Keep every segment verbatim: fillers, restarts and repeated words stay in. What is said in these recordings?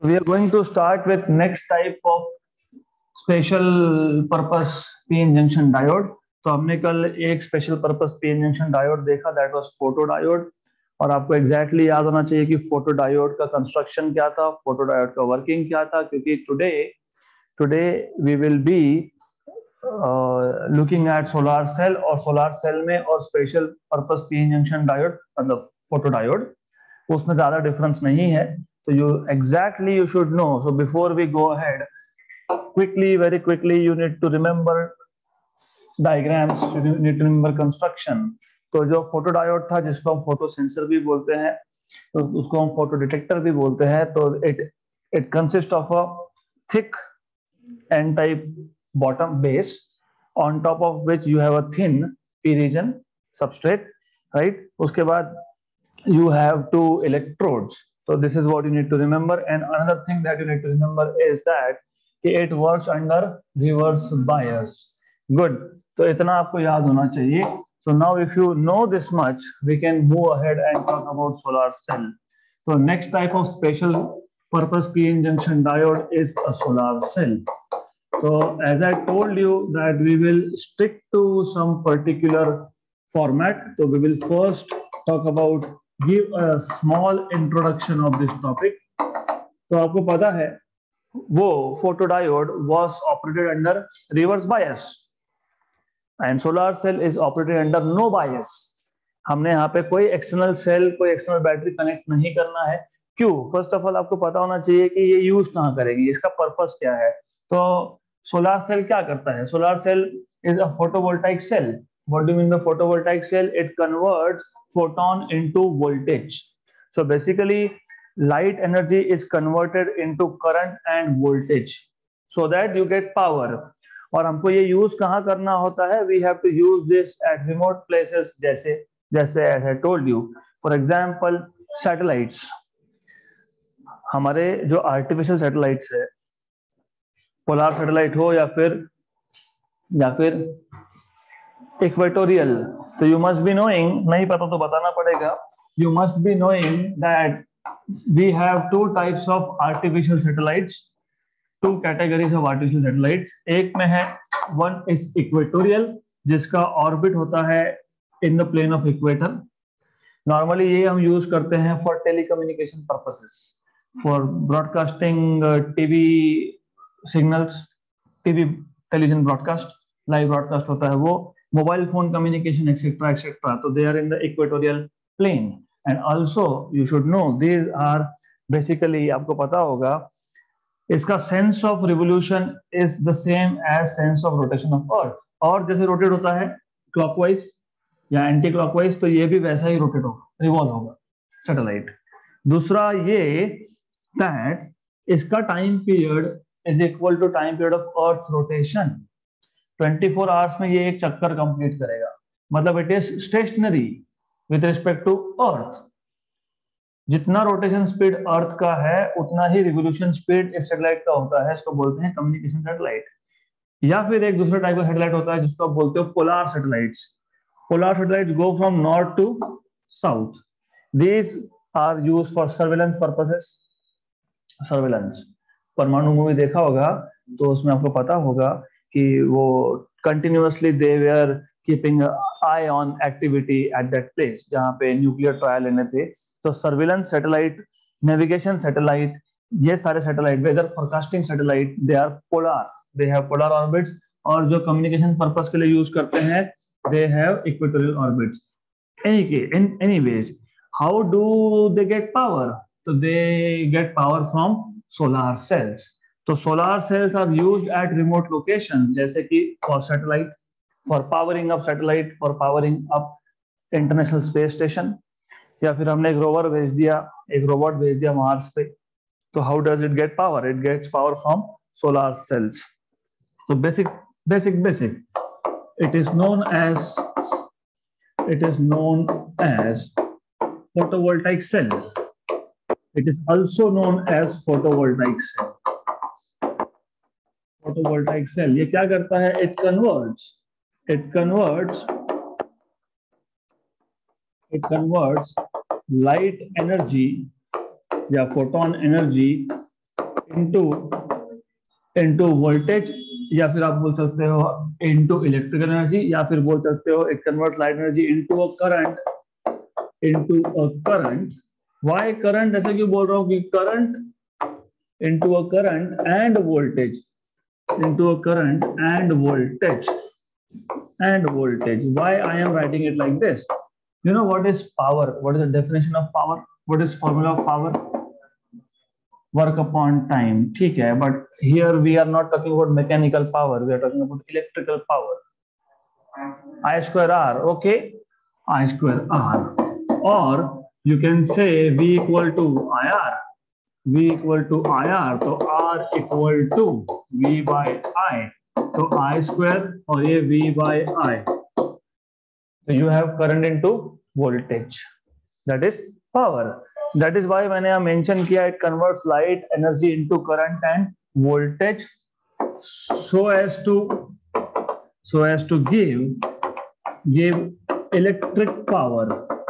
We are going to start with next type of special purpose p-n junction diode. तो हमने कल एक special purpose p-n junction diode देखा, that was photo diode. और आपको exactly exactly याद होना चाहिए कि फोटो डायोड का कंस्ट्रक्शन क्या था, फोटो डायोड का वर्किंग क्या था, क्योंकि today today we will be looking at solar cell, और सोलार सेल में और special purpose p-n junction diode मतलब फोटो डायोड, उसमें ज्यादा डिफरेंस नहीं है। So you exactly you should know. So before we go ahead, quickly, very quickly, you need to remember diagrams. You need to remember construction. तो जो photo diode था, जिसको हम फोटो सेंसर भी बोलते हैं, तो उसको हम फोटो डिटेक्टर भी बोलते हैं। तो it it consists of a thick n-type bottom base, on top of which you have a thin p region substrate, right? उसके बाद you have two electrodes. So this is what you need to remember. And another thing that you need to remember is that it works under reverse bias. Good. तो इतना आपको याद होना चाहिए. So now if you know this much, we can move ahead and talk about solar cell. So next type of special purpose p-n junction diode is a solar cell. So as I told you that we will stick to some particular format. So we will first talk about, give a small introduction of this topic. तो आपको पता है वो photodiode was operated under reverse bias and solar cell is operated under no bias. हमने यहाँ पे कोई external cell, कोई एक्सटर्नल बैटरी कनेक्ट नहीं करना है। क्यों? फर्स्ट ऑफ ऑल आपको पता होना चाहिए कि ये यूज कहाँ करेगी, इसका पर्पस क्या है। तो सोलार सेल क्या करता है? Solar cell is a photovoltaic cell. What do you mean by photovoltaic cell? It converts photon into voltage. So basically, light energy is converted into current and voltage, so that you get power. और हमको ये use कहाँ करना होता है? We have to use this at remote places, जैसे जैसे as I told you. For example, satellites. हमारे जो आर्टिफिशियल सैटेलाइट्स है, पोलर सैटेलाइट हो या फिर या फिर इक्वेटोरियल, तो यू मस्ट बी नोइंग, नहीं पता तो बताना पड़ेगा, you must be knowing that we have two types of artificial satellites, two categories of artificial satellites. एक में है, वन इज इक्वेटोरियल, जिसका ऑर्बिट होता है in the plane of equator. Normally ये हम यूज करते हैं for telecommunication purposes, for broadcasting TV signals, TV television broadcast, live broadcast होता है वो, mobile phone communication etcetera etcetera. तो they are in the equatorial plane. And also you should know these are basically, आपको पता होगा, इसका sense of revolution is the same as sense of rotation of earth. और जैसे rotate होता है clockwise या एंटी क्लॉकवाइज, तो ये भी वैसा ही रोटेट होगा, रिवॉल्व होगा सैटेलाइट। दूसरा ये दैट इसका time period is equal to time period of earth rotation. चौबीस आवर्स में ये एक चक्कर कंप्लीट करेगा, मतलब it is stationary with respect to earth. जितना रोटेशन स्पीड अर्थ का है उतना ही रिवोल्यूशन स्पीड इस सैटेलाइट का होता है, इसको बोलते हैं कम्युनिकेशन सैटेलाइट। या फिर एक दूसरा टाइप का सैटेलाइट होता है जिसको आप बोलते हो polar satellites. Polar satellites go from north to south. These are used for surveillance purposes. Surveillance, Parmanu movie देखा होगा तो उसमें आपको पता होगा कि वो continuously they were keeping eye on activity at that place जहां पे न्यूक्लियर ट्रायल लेने थे। तो सर्विलेंस सैटेलाइट, नेविगेशन सैटेलाइट, ये सारे satellite, weather forecasting satellite, they are polar, they have polar orbits. और जो कम्युनिकेशन पर्पस के लिए यूज करते हैं, they have equatorial orbits. Any के in anyways, how do they get power? तो they get power from solar cells. तो solar cells are used at remote location, जैसे कि for satellite, for powering up satellite, for powering up international space station. या फिर हमने एक rover भेज दिया, एक रोबोट भेज दिया मार्स पे, तो how does it get power? It gets power from solar cells. तो basic basic basic it is known as it is known as photovoltaic cell. It is also known as photovoltaic cell. Photovoltaic cell ये क्या करता है? It converts, it converts, it converts light energy या photon energy into into voltage, या फिर आप बोल सकते हो इंटू इलेक्ट्रिकल एनर्जी, या फिर बोल सकते हो it convert light energy into a current into a current. Why current, ऐसे क्यों बोल रहा हूँ कि current into a current and voltage, into a current and voltage and voltage. Why I am writing it like this? You know what is power? What is the definition of power? What is formula of power? Work upon time. ठीक है, but here we are not talking about mechanical power. We are talking about electrical power. I square R. Okay, I square R. Or you can say V equal to I R. V equal to I R, तो R equal to V by I, तो I square और ये V by I, so you have current into voltage, that is power. That is why मैंने यहाँ mention किया it converts light energy into current and voltage so as to so as to give give electric power.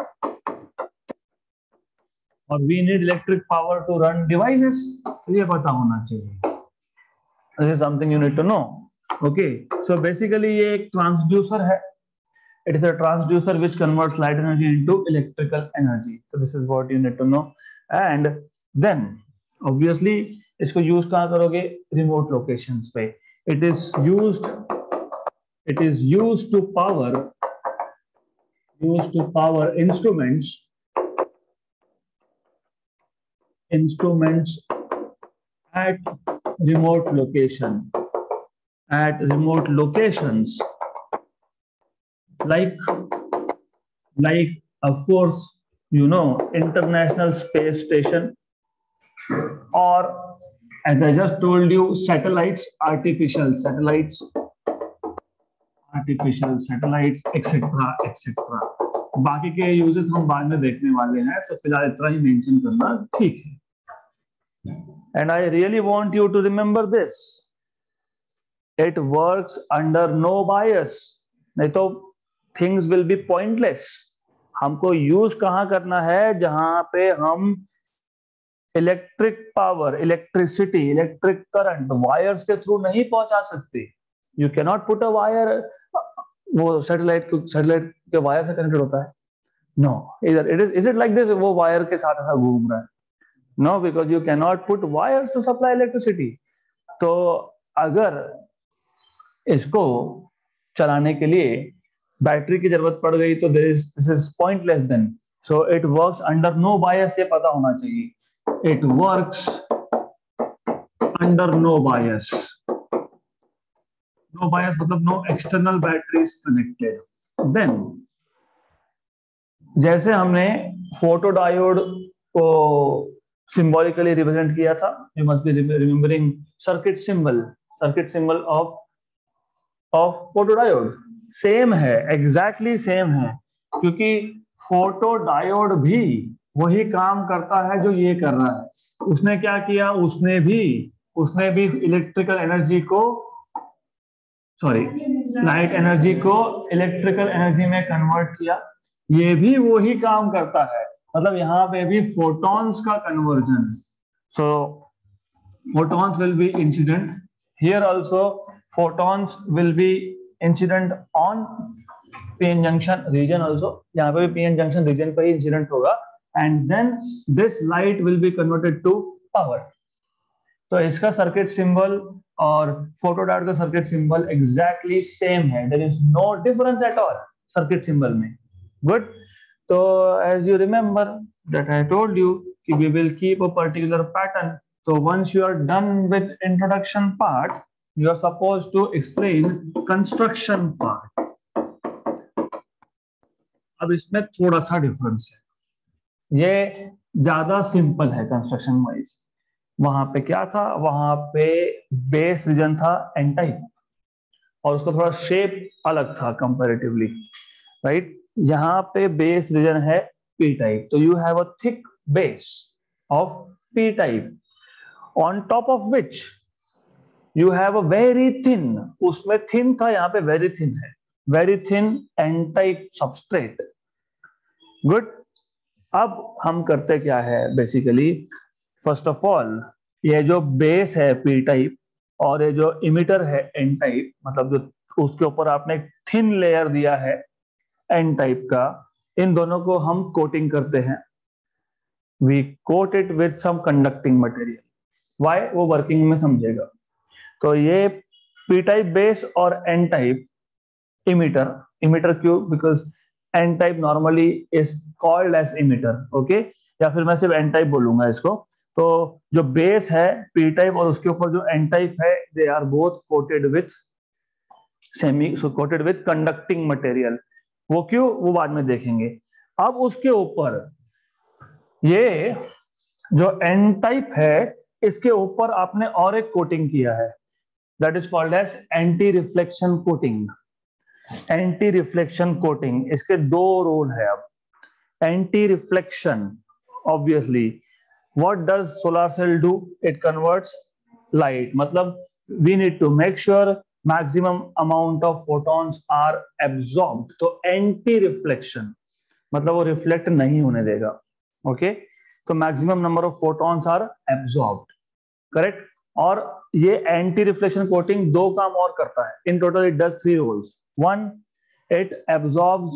और we need electric power to run devices, ये पता होना चाहिए. This is something you need to know. Okay, so basically ये एक transducer है. It is a transducer which converts light energy into electrical energy. So this is what you need to know. And then obviously इसको use कहाँ करोगे? Remote locations पे. It is used it is used to power used to power instruments instruments at remote location at remote locations like like of course you know International Space Station, or as I just told you satellites, artificial satellites artificial satellites etc etc. बाकी के uses हम बाद में देखने वाले हैं, तो फिलहाल इतना ही मेंशन करना ठीक है. And I really want you to remember this. It works under no bias. नहीं तो things will be pointless. हमको यूज कहाँ करना है? जहां पे हम electric power, electricity, electric current wires के थ्रू नहीं पहुंचा सकते. You can not put a wire, वो सैटेलाइट सैटेलाइट के वायर से कनेक्टेड होता है. नो, इधर it is is it like this, वो वायर के साथ ऐसा घूम रहा है. No, because you can not put wires to supply electricity. तो अगर इसको चलाने के लिए बैटरी की जरूरत पड़ गई तो this is pointless then. So it works under no bias, ये पता होना चाहिए. It works under no bias. No bias मतलब no external batteries connected. Then जैसे हमने फोटोडायोड को सिंबॉलिकली रिप्रेजेंट किया था, you must be remembering circuit symbol circuit symbol of of photodiode. Same है, एग्जैक्टली सेम है, क्योंकि फोटोडायोड भी वही काम करता है जो ये कर रहा है. उसने क्या किया? उसने भी उसने भी इलेक्ट्रिकल एनर्जी को सॉरी लाइट एनर्जी को इलेक्ट्रिकल एनर्जी में कन्वर्ट किया. ये भी वही काम करता है, मतलब यहाँ पे भी फोटॉन्स का conversion. So photons will be incident here also. Photons will be incident on PN junction region also. यहाँ पे भी पीएन जंक्शन रीजन पे ही इंसिडेंट होगा. And then this light will be converted to power. तो इसका circuit symbol और photodiode का सर्किट सिंबल एग्जैक्टली सेम है. There is no difference at all circuit symbol में. गुड. तो as you remember that I told you कि we will keep a particular pattern. So once you are done with introduction part, you are supposed to explain construction part. अब इसमें थोड़ा सा difference है. ये ज्यादा सिंपल है कंस्ट्रक्शन वाइज. वहां पे क्या था? वहां पे बेस रीजन था एन टाइप और उसका थोड़ा शेप अलग था कंपैरेटिवली, राइट? यहाँ पे बेस रीजन है पी टाइप. तो you have a thick base of P type on top of which you have a very thin. उसमें थिन था, यहाँ पे वेरी थिन है. Very thin N type substrate. Good. अब हम करते क्या है बेसिकली, फर्स्ट ऑफ ऑल ये जो बेस है पी टाइप और ये जो इमिटर है एन टाइप, मतलब जो उसके ऊपर आपने थिन लेयर दिया है एन टाइप का, इन दोनों को हम कोटिंग करते हैं, we coat it with some conducting material. Why, वो वर्किंग में समझेगा। तो ये पी टाइप बेस और एन टाइप इमिटर, इमिटर क्यों? Because N type normally is called as emitter, okay, या फिर मैं सिर्फ एन टाइप बोलूंगा इसको। तो जो बेस है पी टाइप और उसके ऊपर जो एन टाइप है, they are both coated with semi coated with conducting material. वो क्यों, वो बाद में देखेंगे। अब उसके ऊपर ये जो एन टाइप है, इसके ऊपर आपने और एक कोटिंग किया है, that is called as anti reflection coating. Anti reflection coating, इसके दो रोल है। अब anti reflection, obviously what does solar cell do? It converts light, मतलब we need to make sure maximum amount of photons are absorbed. तो anti reflection मतलब वो reflect नहीं होने देगा, ओके okay? तो maximum number of photons are absorbed, correct. और ये एंटी रिफ्लेक्शन कोटिंग दो काम और करता है। In total it does three roles. One, it absorbs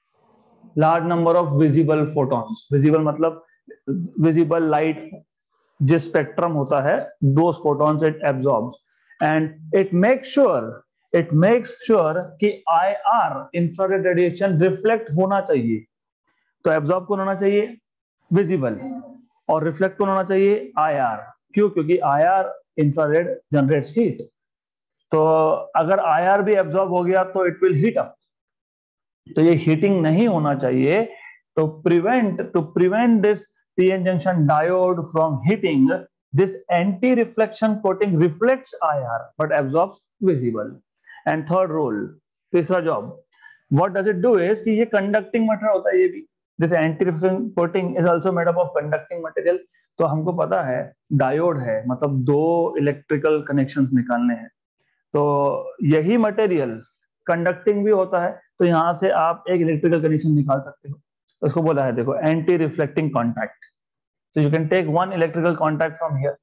large number of visible photons. Visible मतलब विजिबल लाइट जिस स्पेक्ट्रम होता है, दो photons it absorbs. And it make sure it makes sure कि I R infrared radiation reflect होना चाहिए। तो absorb कौन होना चाहिए? विजिबल। और रिफ्लेक्ट कौन होना चाहिए? I R. क्यों? क्योंकि I R infrared generates heat. तो अगर आई आर भी एब्सॉर्ब हो गया तो इट विल हीट अप। तो ये हीटिंग नहीं होना चाहिए। तो prevent to prevent this PN junction diode from heating, this anti reflection coating reflects I R but absorbs visible. And third role, तीसरा job, what does it do is कि ये conducting material होता है। ये भी this anti reflection coating is also made up of conducting material. तो हमको पता है डायोड है, मतलब दो इलेक्ट्रिकल कनेक्शंस निकालने हैं। तो यही मटेरियल कंडक्टिंग भी होता है। तो यहां से आप एक इलेक्ट्रिकल कनेक्शन निकाल सकते हो। तो उसको बोला है, देखो, एंटी रिफ्लेक्टिंग कॉन्टैक्ट। तो you can take one electrical contact from here,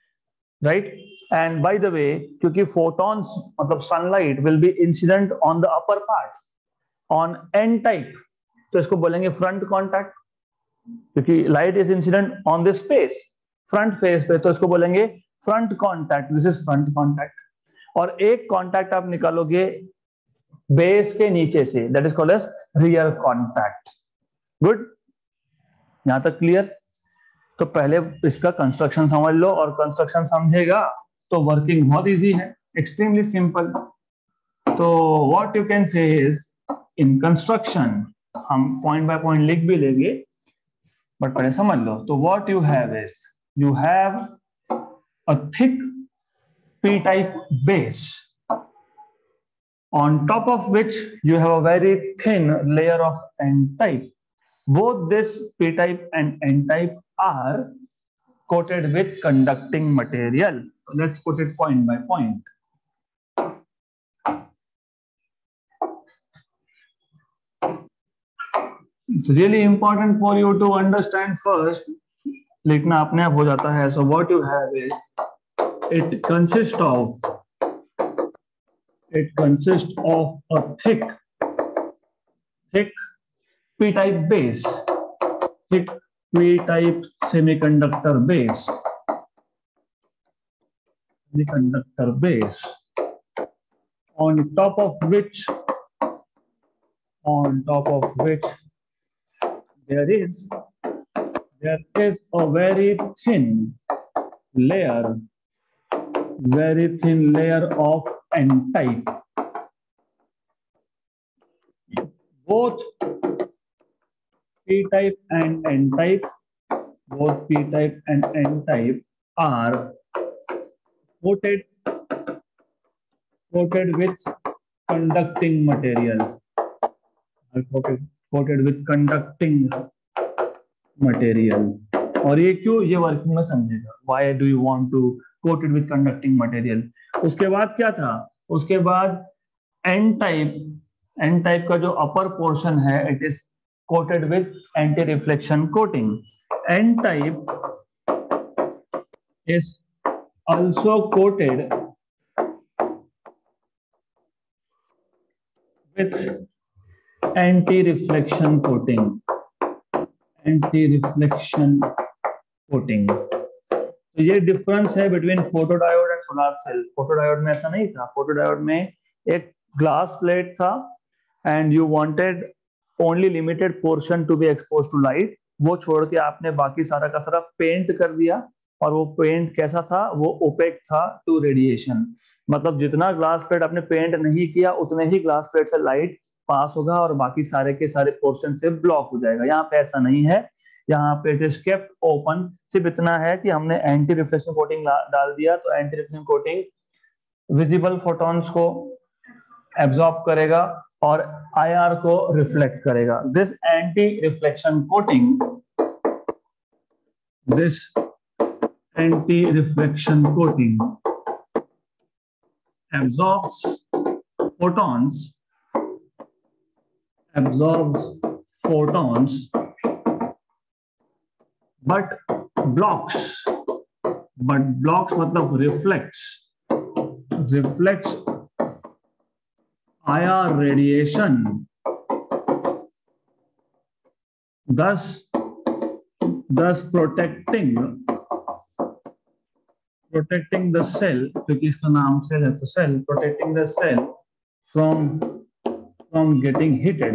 right. And by the way, क्योंकि फोटॉन्स मतलब sunlight will be incident on the upper part on N type, तो इसको बोलेंगे फ्रंट कॉन्टैक्ट। क्योंकि light is incident on this face, front face पे, तो इसको बोलेंगे front contact. This is front contact. और एक कॉन्टैक्ट आप निकालोगे बेस के नीचे से, that is called as rear contact. Good, यहां तक क्लियर? तो पहले इसका कंस्ट्रक्शन समझ लो, और कंस्ट्रक्शन समझेगा तो वर्किंग बहुत इजी है, एक्सट्रीमली सिंपल। तो what you can say is, in construction हम पॉइंट बाय पॉइंट लिख भी लेंगे, बट पहले समझ लो। तो what you have is, you have a thick P type base, on top of which you have a very thin layer of n type. Both this p type and n type are coated with conducting material. So let's put it point by point. It's really important for you to understand first. लिखना अपने आप हो जाता है. So what you have is, it consists of it consists of a thick thick p-type base, thick p-type semiconductor base, semiconductor base, on top of which, on top of which there is there is a very thin layer, very thin layer of n-type. Both p-type and n-type, both p-type and n-type are coated coated with conducting material. Are coated coated with conducting material. और ये क्यों, ये working में समझेगा. Why do you want to coated with conducting material? उसके बाद क्या था? उसके बाद n-type, n-type का जो अपर पोर्शन है, it is coated with anti-reflection coating. N-type is also coated with anti-reflection coating. Anti-reflection coating. तो ये डिफरेंस है between photodiode and solar cell. Photodiode में ऐसा नहीं था. फोटोडायोड में एक ग्लास प्लेट था and you wanted only limited portion to be expose to light. वो छोड़ के आपने बाकी सारा का सारा पेंट कर दिया और वो पेंट कैसा था? वो ओपेक था टू रेडिएशन. मतलब जितना ग्लास प्लेट आपने पेंट नहीं किया उतने ही ग्लास प्लेट से लाइट पास होगा और बाकी सारे के सारे पोर्शन से ब्लॉक हो जाएगा. यहाँ पे ऐसा नहीं है. यहाँ पे इट इज केप्ट ओपन. सिर्फ इतना है कि हमने एंटी रिफ्लेक्शन कोटिंग डाल दिया तो anti reflection coating visible photons को एब्जॉर्ब करेगा और आईआर को रिफ्लेक्ट करेगा. This anti reflection coating this anti reflection coating absorbs photons absorbs photons but blocks but blocks मतलब reflects reflects I R radiation, thus thus protecting protecting the cell, क्योंकि इसका नाम cell है तो cell, protecting the cell from from getting heated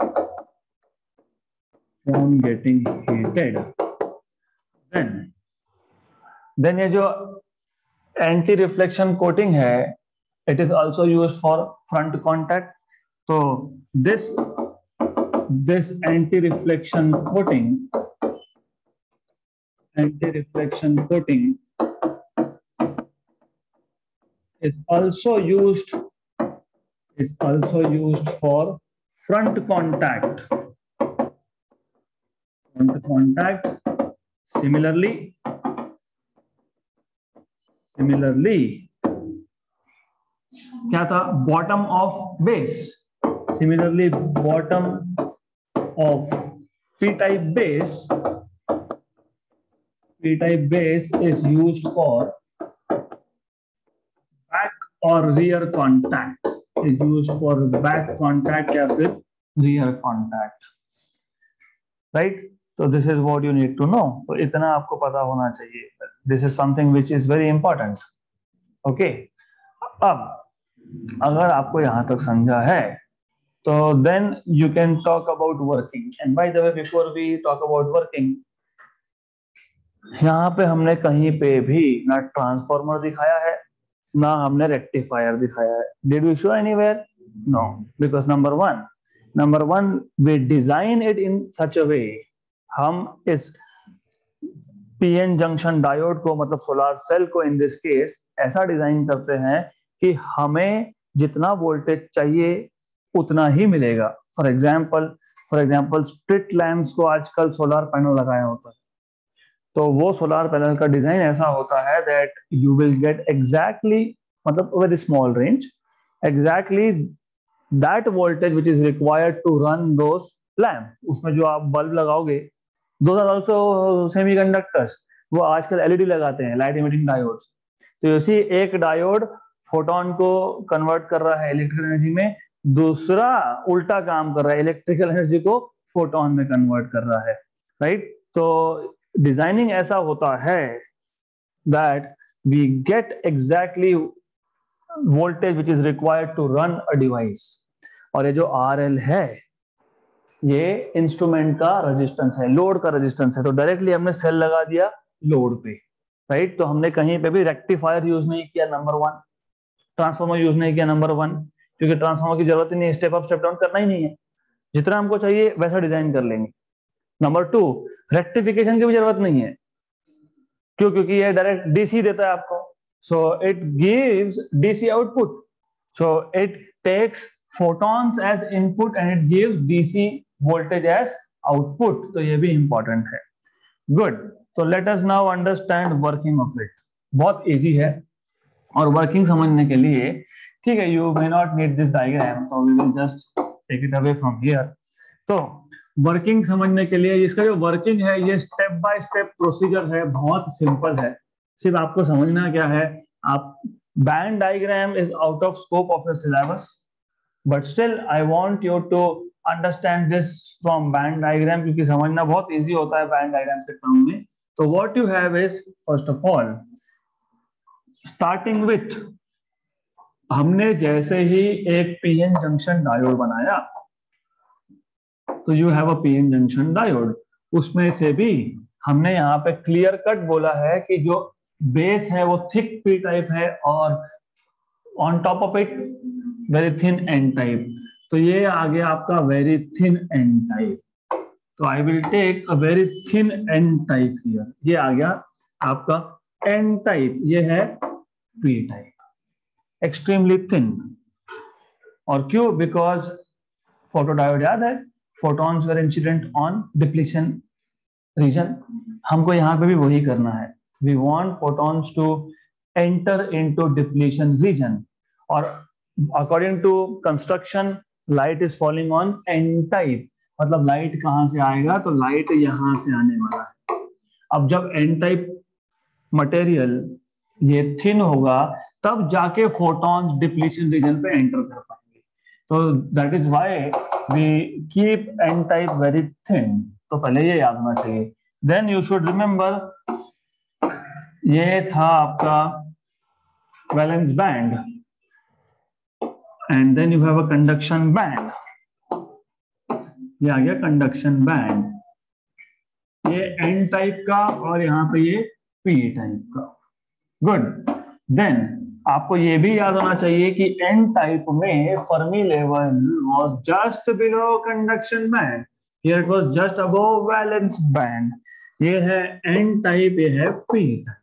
from getting heated. then then ये जो anti reflection coating है it is also used for front contact. So this this anti reflection coating anti reflection coating is also used is also used for front contact front contact. Similarly similarly क्या था? Bottom of base. Similarly bottom of P type base P type base is used for back और rear contact. Is used for back contact या फिर rear contact. Right. तो this is what you need to know. तो इतना आपको पता होना चाहिए. This is something which is very important. Okay. अब अगर आपको यहां तक समझा है तो then you can talk about working. And by the way before we talk about working, यहाँ पे हमने कहीं पे भी ना ट्रांसफार्मर दिखाया है ना हमने रेक्टिफायर दिखाया है. Did we show anywhere? No. Because number one number one we design it in such a way. हम इस पीएन जंक्शन डायोड को मतलब सोलर सेल को इन दिस केस ऐसा डिजाइन करते हैं कि हमें जितना वोल्टेज चाहिए उतना ही मिलेगा. For example for example split lamps को आजकल सोलर पैनल लगाया होता है तो वो सोलर पैनल का डिजाइन ऐसा होता है that you will get exactly मतलब very small range exactly that voltage which is required to run those lamp. उसमें जो आप बल्ब लगाओगे दोस आर आल्सो सेमीकंडक्टर्स. वो आजकल एलईडी लगाते हैं, लाइट इमिटिंग डायोड्स. तो इसी एक डायोड फोटोन को कन्वर्ट कर रहा है इलेक्ट्रिकल एनर्जी में, दूसरा उल्टा काम कर रहा है, इलेक्ट्रिकल एनर्जी को फोटोन में कन्वर्ट कर रहा है. राइट. तो डिजाइनिंग ऐसा होता है that we get exactly voltage which is required to run a device. और ये जो आर एल है ये इंस्ट्रूमेंट का रेजिस्टेंस है, लोड का रेजिस्टेंस है. तो डायरेक्टली हमने सेल लगा दिया लोड पे. राइट. तो हमने कहीं पे भी रेक्टिफायर यूज नहीं किया. Number one. ट्रांसफार्मर यूज नहीं किया. Number one. क्योंकि ट्रांसफार्मर की जरूरत ही नहीं, स्टेप अप स्टेप डाउन करना ही नहीं है. जितना हमको चाहिए वैसा डिजाइन कर लेंगे. नंबर टू, रेक्टिफिकेशन की भी जरूरत नहीं है. क्यों? क्योंकि ये डायरेक्ट डीसी देता है आपको. So it gives DC output. So it takes photons as input and it gives DC voltage as output. तो ये भी इंपॉर्टेंट है. गुड. तो let us now understand working of it. बहुत इजी है और वर्किंग समझने के लिए ठीक है you may not need this diagram तो we will just take it away from here. तो वर्किंग समझने के लिए इसका जो वर्किंग है ये स्टेप बाय स्टेप प्रोसीजर है, बहुत सिंपल है. सिर्फ आपको समझना क्या है, आप band diagram is out of scope of your syllabus, but still I want you to understand this from band diagram, क्योंकि समझना बहुत इजी होता है बैंड डायग्राम के टर्म में। तो what you have is, first of all starting with, हमने जैसे ही एक पीएन जंक्शन डायोड बनाया, तो you have a PN junction diode, उसमें से भी हमने यहाँ पे क्लियर कट बोला है कि जो बेस है वो थिक पी टाइप है और on top of it very thin N type. तो ये आ गया आपका वेरी थिन एन टाइप। तो I will take a very thin N type here. ये आ गया आपका एन टाइप, ये है पी टाइप, एक्सट्रीमली थिन। और क्यों? बिकॉज फोटोडायोड याद है, photons were incident on depletion region, हमको यहाँ पे भी वही करना है। We want photons to enter into depletion region, और according to construction light is falling on n type, मतलब लाइट कहाँ से आएगा? तो लाइट यहाँ से आने वाला है। अब जब n type मटेरियल ये थिन होगा, तब जाके photons depletion region पे एंटर कर पाएंगे। तो that is why we keep n type very thin। तो पहले ये याद होना चाहिए। देन यू शुड रिमेंबर, ये था आपका valence band, and then you have a conduction band. ये आ गया कंडक्शन बैंड, ये एन टाइप का और यहाँ पे ये पी टाइप का। गुड। देन आपको ये भी याद होना चाहिए कि एन टाइप में Fermi level was just below conduction band, here it was just above valence band. ये है एन टाइप, ये है P type.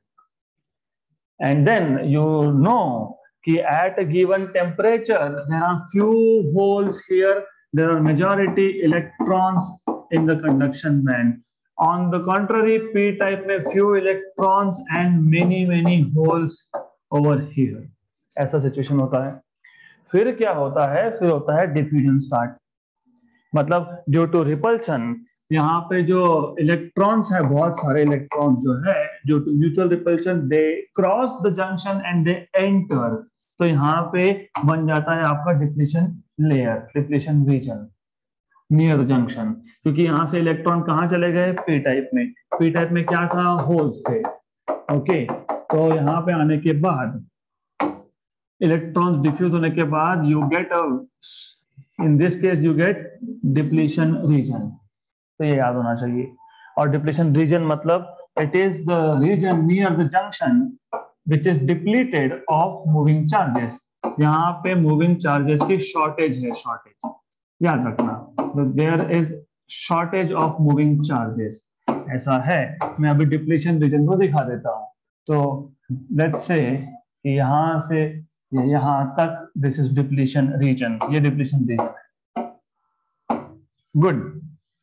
And then you know कि at a given temperature there are few holes here, there are majority electrons in the conduction band. On the contrary P type में few electrons and many many holes over here. ऐसा situation होता है। फिर क्या होता है? फिर होता है डिफ्यूजन स्टार्ट, मतलब ड्यू टू रिपल्शन, यहाँ पे जो इलेक्ट्रॉन्स है, बहुत सारे इलेक्ट्रॉन्स जो है, due to mutual repulsion they cross the junction and they enter. तो यहाँ पे बन जाता है आपका depletion layer, depletion region near the junction, क्योंकि यहाँ से इलेक्ट्रॉन कहाँ चले गए? पी टाइप में। पी टाइप में क्या था? होल्स थे। ओके, तो यहाँ पे आने के बाद इलेक्ट्रॉन्स डिफ्यूज होने के बाद you get a, in this case you get depletion region. तो ये याद होना चाहिए। और डिप्लीशन रीजन मतलब it is the region near the junction which is depleted of moving charges. यहाँ पे मूविंग चार्जेस की शॉर्टेज है, शॉर्टेज याद रखना, there is shortage of moving charges. ऐसा है, मैं अभी डिप्लीशन रीजन को दिखा देता हूँ। तो लेट्स से कि यहाँ से यहाँ तक दिस इज डिप्लीशन रीजन, ये डिप्लीशन रीजन है। गुड।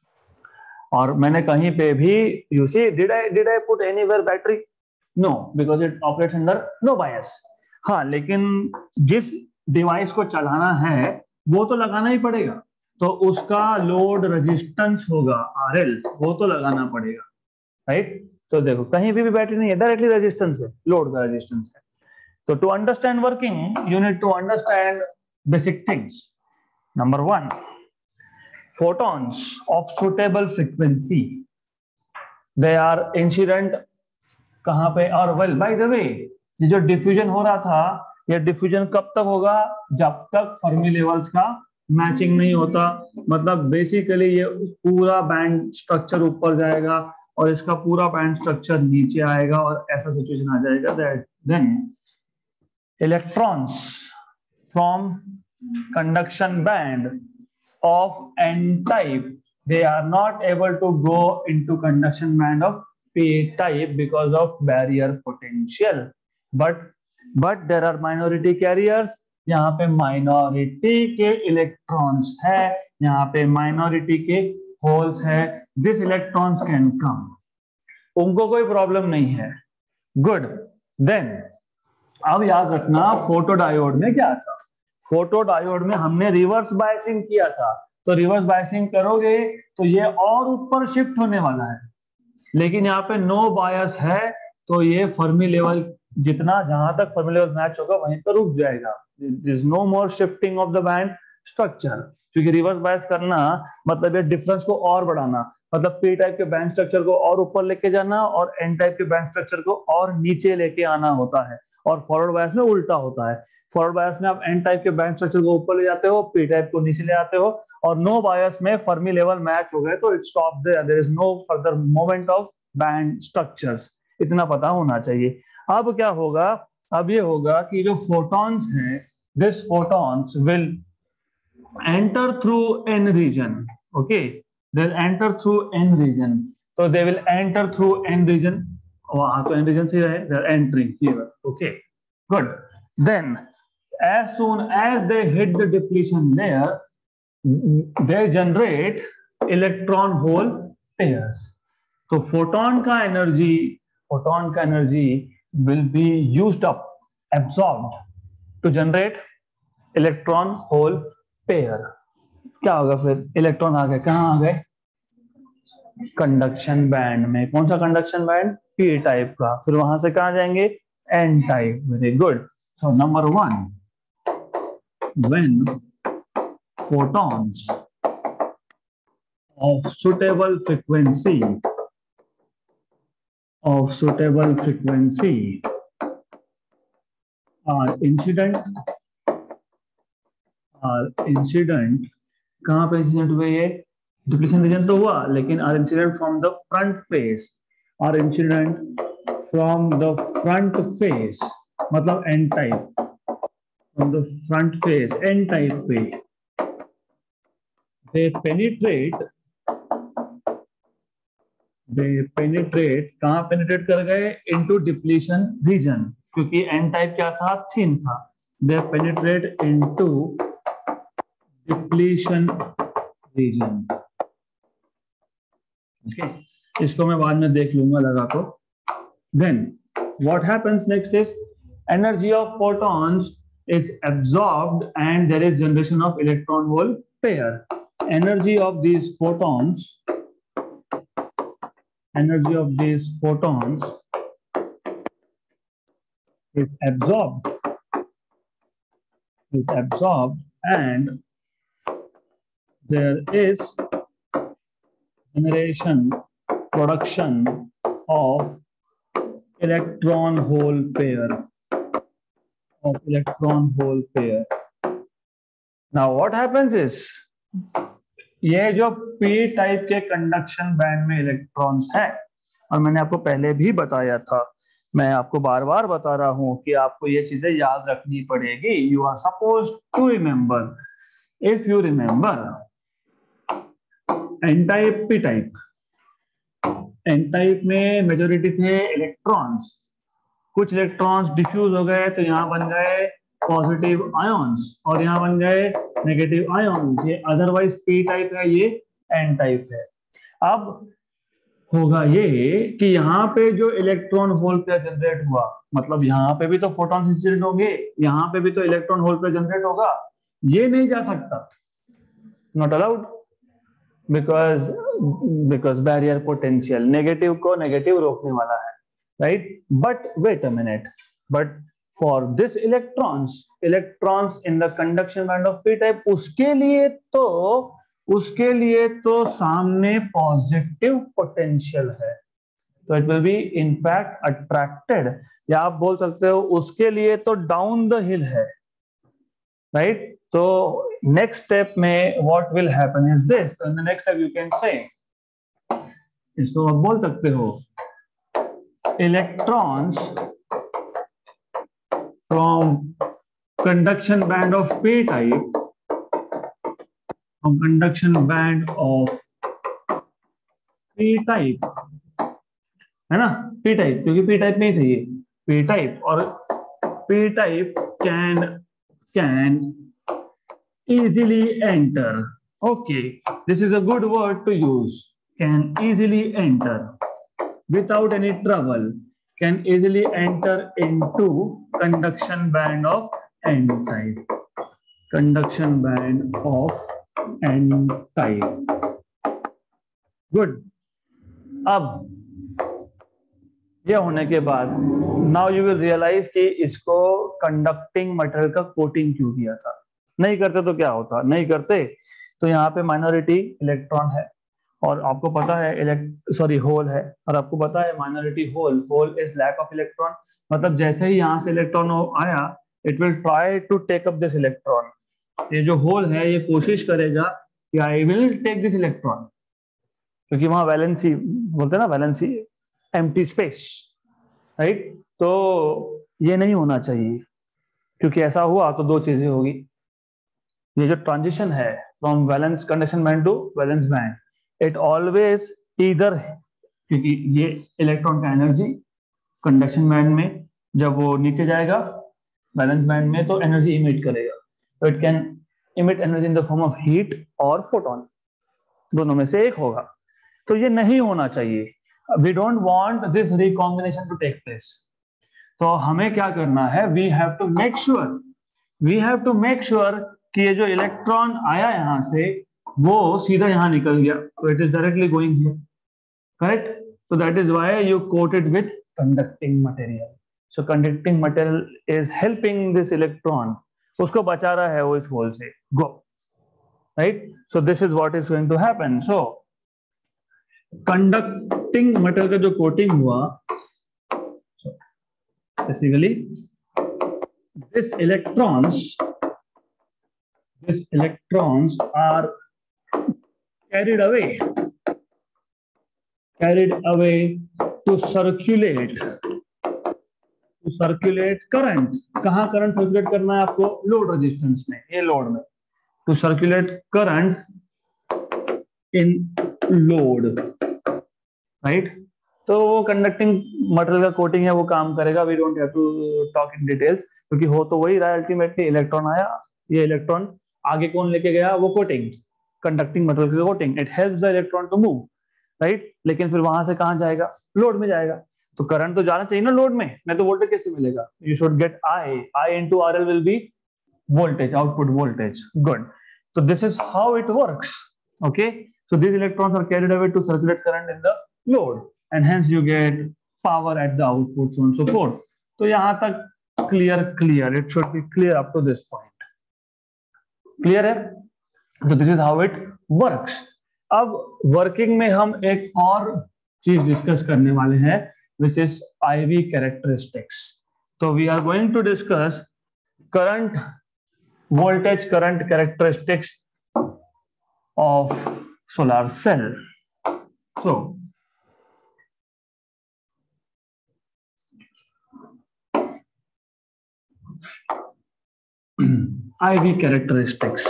और मैंने कहीं पे भी, you see, did I did I put anywhere battery? No, because it operates under no bias. हाँ, लेकिन जिस डिवाइस को चलाना है वो तो लगाना ही पड़ेगा, तो उसका लोड रेजिस्टेंस होगा आरएल, वो तो लगाना पड़ेगा, राइट? तो देखो कहीं भी, भी बैटरी नहीं है, डायरेक्टली रेजिस्टेंस है, लोड का रेजिस्टेंस है। तो to understand working you need to understand basic things. Number one, photons of suitable frequency, they are incident कहां पे? और वेल बाय द वे, ये जो डिफ्यूजन हो रहा था, ये डिफ्यूजन कब तक होगा? जब तक फर्मी लेवल्स का मैचिंग नहीं होता। मतलब बेसिकली ये पूरा बैंड स्ट्रक्चर ऊपर जाएगा और इसका पूरा बैंड स्ट्रक्चर नीचे आएगा, और ऐसा सिचुएशन आ जाएगा that then electrons from conduction band of n type, they are not able to go into conduction band of p type because of barrier potential, but but there are minority carriers। यहाँ पे minority के electrons है, यहाँ पे minority के holes है, this electrons can come, उनको कोई प्रॉब्लम नहीं है। गुड। देन अब याद रखना फोटोडायोड में क्या था? फोटोडायोड में हमने रिवर्स बायसिंग किया था। तो रिवर्स बायसिंग करोगे तो ये और ऊपर शिफ्ट होने वाला है, लेकिन यहाँ पे नो बायस है, तो ये फर्मी लेवल जितना जहां तक फर्मी लेवल मैच होगा वहीं पर रुक जाएगा. There is no more shifting of the band structure, क्योंकि रिवर्स बायस करना मतलब ये डिफरेंस को और बढ़ाना, मतलब पी टाइप के बैंड स्ट्रक्चर को और ऊपर लेके जाना और एन टाइप के बैंड स्ट्रक्चर को और नीचे लेके आना होता है. और फॉरवर्ड बायस में उल्टा होता है. फॉरवर्ड बायस में आप एन टाइप के बैंड स्ट्रक्चर को ऊपर ले जाते हो, पी टाइप को नीचे ले आते हो, और नो बायस में फर्मी लेवल मैच हो गए तो it stop there, there is no further movement of band structures. इतना पता होना चाहिए. अब क्या होगा, अब ये होगा कि जो फोटॉन्स हैं, this photons will enter through N region. Okay, they will enter through N region. तो they will enter through N region. वहां तो एन रीजन से है, they are entering here. Okay, good. Then as soon as they hit the depletion layer, they generate electron hole pairs. तो photon का energy photon का energy will be used up, absorbed to generate electron hole pair. क्या होगा फिर? Electron आ गए, कहाँ आ गए? Conduction band में. कौन सा कंडक्शन बैंड? पी टाइप का. फिर वहां से कहाँ जाएंगे? N type. Very good. So number one, when photons of suitable frequency of suitable frequency are incident are incident कहाँ पे इंसिडेंट हुए? ये डिप्लीशन रीजन तो हुआ, लेकिन are incident from the front face. Are incident from the front face मतलब N type. From the front face, N type way, they penetrate, they penetrate, कहाँ penetrate कर गए? Into depletion region, क्योंकि N type क्या था? thin था. They penetrate into depletion region. Okay, इसको मैं बाद में देख लूंगा लगा को. Then what happens next is energy of photons is absorbed and there is generation of electron hole pair. Energy of these photons energy of these photons is absorbed is absorbed and there is generation production of electron hole pair of electron hole pair. Now what happens is, ये जो p type के conduction band में electrons हैं, और मैंने आपको पहले भी बताया था, मैं आपको बार बार बता रहा हूं कि आपको ये चीजें याद रखनी पड़ेगी. You are suppose to remember. If you remember N type, P type. N type में मेजोरिटी थे इलेक्ट्रॉन्स. कुछ इलेक्ट्रॉन्स डिफ्यूज हो गए तो यहाँ बन गए पॉजिटिव आयॉन्स और यहाँ बन गए नेगेटिव आयॉन्स. ये अदरवाइज पी टाइप है, ये एन टाइप है. अब होगा ये कि यहाँ पे जो इलेक्ट्रॉन होल पेयर जनरेट हुआ, मतलब यहाँ पे भी तो फोटॉन इंसिडेंट होंगे, यहाँ पे भी तो इलेक्ट्रॉन होल पेयर जनरेट होगा. ये नहीं जा सकता, not allowed, because because barrier potential, negative को नेगेटिव रोकने वाला है. Right, but wait a minute. But for this electrons, electrons in the conduction band of p type, उसके लिए तो उसके लिए तो सामने पॉजिटिव पोटेंशियल है, तो it will be in fact attracted. या आप बोल सकते हो उसके लिए तो डाउन द हिल है. Right right? तो नेक्स्ट स्टेप में what will happen is this. तो in the next step you can say, इसको आप बोल सकते हो electrons from conduction band of p type from conduction band of p type, है ना? p type, क्योंकि p type में ही थे ये. p type और p type can can easily enter. Okay, this is a good word to use. Can easily enter without any trouble, can easily enter into conduction band of n type. Conduction band of n type. Good. अब ये होने के बाद now you will realise कि इसको conducting material का coating क्यों किया था। नहीं करते तो क्या होता, नहीं करते तो यहाँ पे माइनॉरिटी इलेक्ट्रॉन है और आपको पता है इलेक्ट सॉरी होल है, और आपको पता है minority hole, hole is lack of electron. मतलब जैसे ही यहाँ से इलेक्ट्रॉन आया, it will try to take up this electron. ये जो होल है ये कोशिश करेगा कि I will take this electron, क्योंकि वहां वैलेंसी बोलते हैं ना, वैलेंसी एम्प्टी स्पेस, राइट। तो ये नहीं होना चाहिए, क्योंकि ऐसा हुआ तो दो चीजें होगी। ये जो ट्रांजिशन है from valence conduction band to valence band, it always either, क्योंकि ये इलेक्ट्रॉन का एनर्जी कंडक्शन बैंड में जब वो नीचे जाएगा वैलेंस बैंड में तो एनर्जी इमिट करेगा, तो it can emit energy in the form of heat और फोटोन, दोनों में से एक होगा। तो ये नहीं होना चाहिए। We don't want this recombination to take place. तो हमें क्या करना है, we have to make sure, we have to make sure कि ये जो इलेक्ट्रॉन आया यहां से वो सीधा यहां निकल गया, तो it is directly going here, correct. So that is why you coat it with conducting material. So conducting material is helping this electron, उसको बचा रहा है वो इस होल से, go, right? So this is what is going to happen. So conducting material का जो coating हुआ, so basically this electrons, these electrons are carried away, carried away to circulate, to circulate current. कहाँ current circulate करना है आपको, load resistance में, ये load में, to circulate current in load, right? तो वो कंडक्टिंग मटेरियल का कोटिंग है, वो काम करेगा। We don't have to talk in details, क्योंकि हो तो वही रहा है अल्टीमेटली। इलेक्ट्रॉन आया, ये इलेक्ट्रॉन आगे कौन लेके गया, वो कोटिंग, कंडक्टिंग मटेरियल का coating, it helps the electron to move, right. लेकिन फिर वहां से कहां जाएगा, लोड में जाएगा। तो करंट तो जाना चाहिए ना लोड में, नहीं तो वोल्टेज कैसे मिलेगा। You should get I, I into RL will be voltage, output voltage. Good. So this is how it works. Okay. So these electrons are carried away to circulate current in the load, and hence you get power at the output, so on and so forth. तो यहाँ तक clear, clear. It should be clear up to this point. Clear है? So this is how it works. अब working में हम एक और चीज डिस्कस करने वाले हैं, which is I V characteristics. So we are going to discuss current, voltage current characteristics of solar cell. So I V characteristics,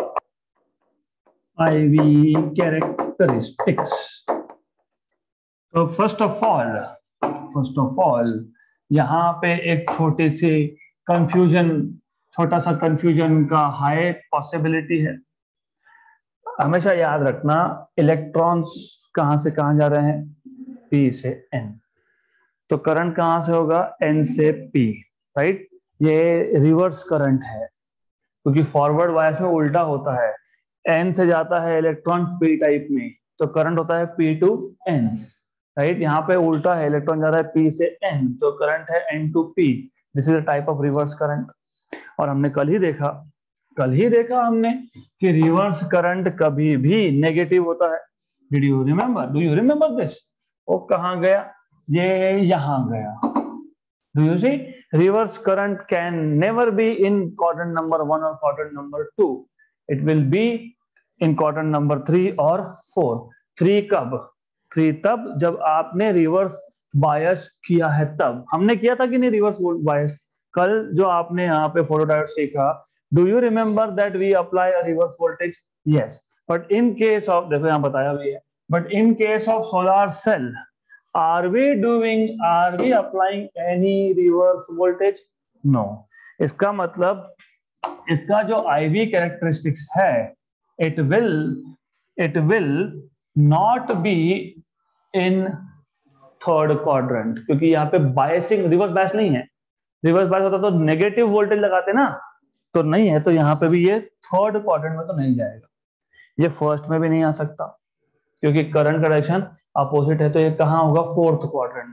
I V characteristics. So first of all, first of all यहाँ पे एक छोटी सी confusion, छोटा सा confusion का high possibility है। हमेशा याद रखना, इलेक्ट्रॉन्स कहां से कहां जा रहे हैं, P से N। तो करंट कहां से होगा, N से P, राइट। ये रिवर्स करंट है, क्योंकि फॉरवर्ड वायस में उल्टा होता है। N से जाता है इलेक्ट्रॉन P टाइप में, तो करंट होता है P टू N, राइट। यहाँ पे उल्टा है, इलेक्ट्रॉन जा रहा है P से N, तो करंट है N to P। This is a type of reverse current. और हमने कल ही देखा, कल ही देखा हमने कि रिवर्स करंट कभी भी नेगेटिव होता है। Did you remember, do you remember this? वो कहाँ गया, ये यहाँ गया। Do you see, reverse current can never be in quadrant number one और quadrant number two, it will be in quadrant number three और फोर। थ्री कब, three तब जब आपने रिवर्स बायस किया है, तब। हमने किया था कि नहीं रिवर्स बायस, कल जो आपने यहाँ पे फोटोडायोड सीखा, do you remember that we apply a reverse voltage? Yes, but in case of, देखो यहाँ बताया भी है, but in case of solar cell, are we doing, are we applying any reverse voltage? No. इसका मतलब, इसका जो आई वी कैरेक्टरिस्टिक्स है, it will it will not be in third quadrant, क्योंकि यहाँ पे बायसिंग, रिवर्स बायस नहीं है। रिवर्स बायस होता तो नेगेटिव वोल्टेज लगाते ना, तो नहीं है, तो यहाँ पे भी ये थर्ड क्वाड्रेंट में तो नहीं जाएगा, ये फर्स्ट में भी नहीं आ सकता, क्योंकि करंट का डायरेक्शन अपोजिट है। तो ये कहाँ होगा, फोर्थ क्वाड्रेंट में।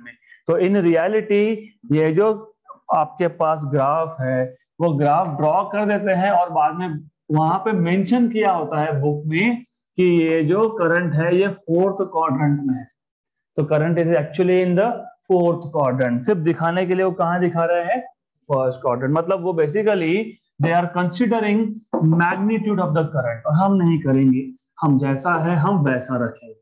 तो इन रियलिटी ये जो आपके पास ग्राफ है वो ग्राफ ड्रॉ कर देते हैं और बाद में वहां पे मेंशन किया होता है बुक में कि ये जो करंट है ये फोर्थ क्वाड्रेंट में है। तो current is actually in the fourth quadrant, सिर्फ दिखाने के लिए वो कहाँ दिखा रहे हैं, फर्स्ट क्वाड्रेंट। मतलब वो basically they are considering magnitude of the current, और हम नहीं करेंगे, हम जैसा है हम वैसा रखेंगे।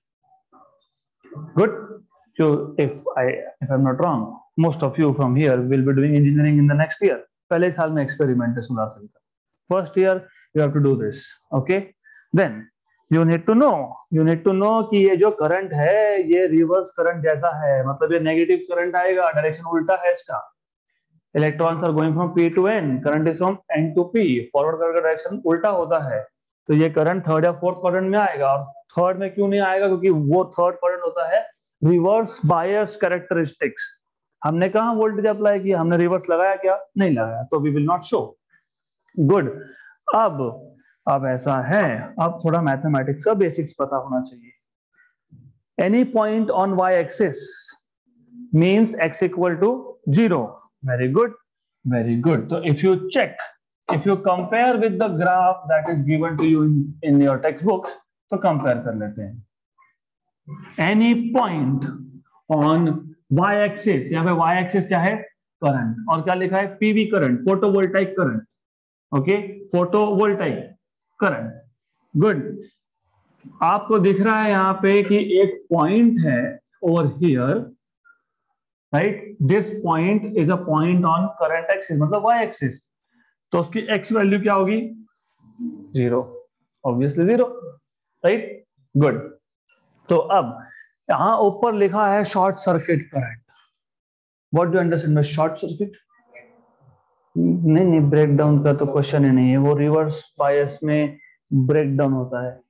Good. So if I if I'm not wrong, most of you from here will be doing engineering in the next year. पहले साल में experiment है सोलर सेल का. First year you have to do this. Okay. Then you need to know, you need to know कि ये जो current है ये reverse current जैसा है, मतलब ये negative current आएगा, direction उल्टा है इसका. Electrons are going from P to N, current is from N to P. Forward करके direction उल्टा होता है. तो ये करंट थर्ड या फोर्थ क्वाड्रेंट में आएगा। और थर्ड में क्यों नहीं आएगा, क्योंकि वो थर्ड क्वाड्रेंट होता है रिवर्स बायस कैरेक्टरिस्टिक्स। हमने कहा वोल्टेज अप्लाई किया, हमने रिवर्स लगाया क्या, नहीं लगाया, तो we will not show. Good. अब अब ऐसा है, अब थोड़ा मैथमेटिक्स का बेसिक्स पता होना चाहिए। Any point on Y axis means X equal to zero. Very good, very good. तो if you check, if you compare with the graph that is given to you in, in your textbooks, तो compare कर लेते हैं। Any point on y axis, यहाँ पे y axis क्या है, current, और क्या लिखा है, PV current, photovoltaic current. Okay, photovoltaic current. Good. आपको दिख रहा है यहाँ पे कि एक पॉइंट है over here, right. This point is a point on current axis, मतलब y एक्सिस। तो उसकी x वैल्यू क्या होगी, zero, obviously zero, right. Good. तो अब यहां ऊपर लिखा है short circuit current. What do understand by short circuit? नहीं नहीं, ब्रेक डाउन का तो क्वेश्चन ही नहीं है, वो रिवर्स बायस में ब्रेक डाउन होता है।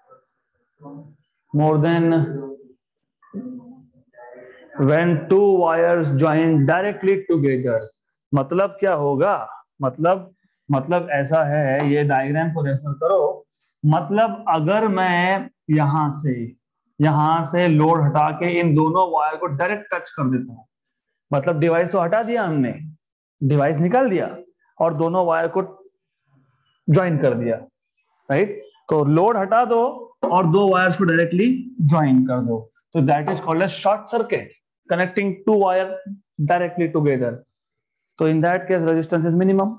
More than when two wires join directly together, मतलब क्या होगा, मतलब मतलब ऐसा है, ये डायग्राम को रेफर करो। मतलब अगर मैं यहां से यहां से लोड हटा के इन दोनों वायर को डायरेक्ट टच कर देता हूं, मतलब डिवाइस तो हटा दिया हमने, डिवाइस निकाल दिया और दोनों वायर को ज्वाइन कर दिया, राइट। तो लोड हटा दो और दो वायर्स को डायरेक्टली ज्वाइन कर दो, तो that is called as short circuit, connecting two wire directly together. तो in that case resistance is minimum,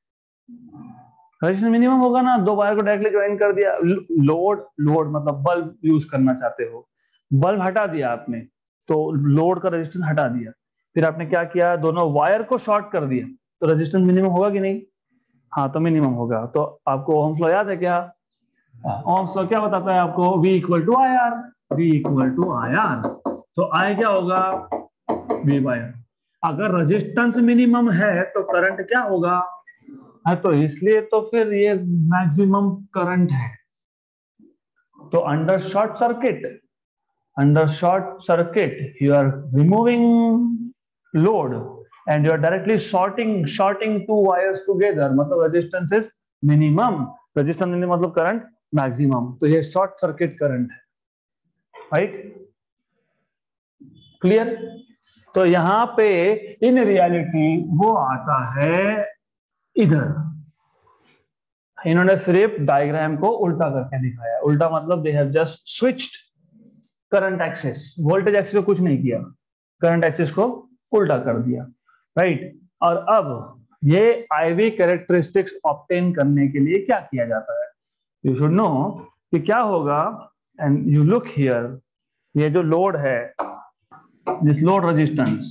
resistance minimum होगा ना, दो वायर को डायरेक्टली ज्वाइन कर दिया। लोड लोड मतलब बल्ब यूज करना चाहते हो, बल्ब हटा दिया आपने, तो लोड का रेजिस्टेंस हटा दिया, फिर आपने क्या किया, दोनों वायर को शॉर्ट कर दिया, तो रेजिस्टेंस मिनिमम होगा कि नहीं? हाँ, तो मिनिमम होगा। तो आपको ओम्स लॉ याद है क्या? ओम्स लॉ क्या बताता है आपको, V equal to I R, V equal to I R. तो I क्या होगा, V बाय आर। अगर रेजिस्टेंस मिनिमम है तो करंट क्या होगा, है, तो इसलिए तो फिर ये मैक्सिमम करंट है। तो under short circuit, under short circuit you are removing load and you are directly shorting shorting two wires together, मतलब resistance is minimum, resistance minimum मतलब करंट मैक्सिमम। तो ये शॉर्ट सर्किट करंट है, right. Clear? तो यहां पे in reality वो आता है इधर, इन्होंने सिर्फ डायग्राम को उल्टा करके दिखाया। उल्टा मतलब they have just switched current axis, voltage axis को कुछ नहीं किया, करंट एक्सिस को उल्टा कर दिया, राइट। और अब ये आईवी कैरेक्टरिस्टिक्स ऑब्टेन करने के लिए क्या किया जाता है, यू शुड नो कि क्या होगा। एंड यू लुक हियर, ये जो लोड है, दिस लोड रेजिस्टेंस,